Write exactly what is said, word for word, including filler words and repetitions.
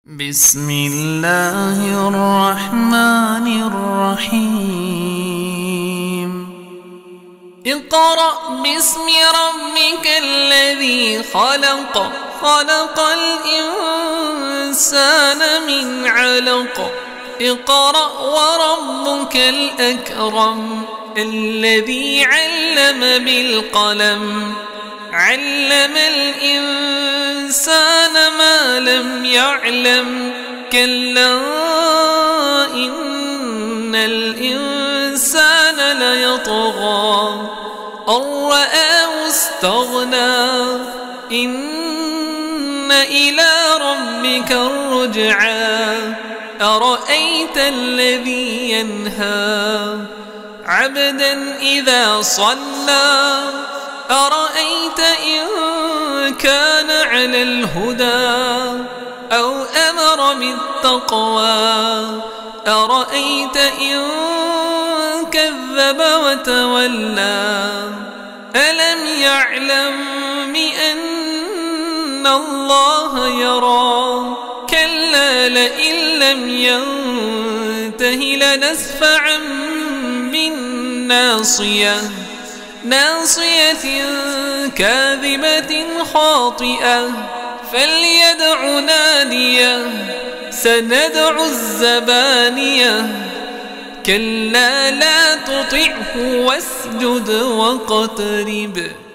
بسم الله الرحمن الرحيم اقرأ باسم ربك الذي خلق خلق الإنسان من علق اقرأ وربك الأكرم الذي علم بالقلم علم الإنسان ما لم يعلم كلا إن الإنسان ليطغى أن رآه استغنى إن إلى ربك الرجعى أرأيت الذي ينهى عبدا إذا صلى أرأيت إن كان على الهدى أو أمر بالتقوى أرأيت إن كذب وتولى ألم يعلم بأن الله يرى كلا لئن لم ينته لنسفعا بالناصية ناصية كاذبة خاطئة فليدع ناديه سندع الزبانية كلا لا تطعه واسجد واقترب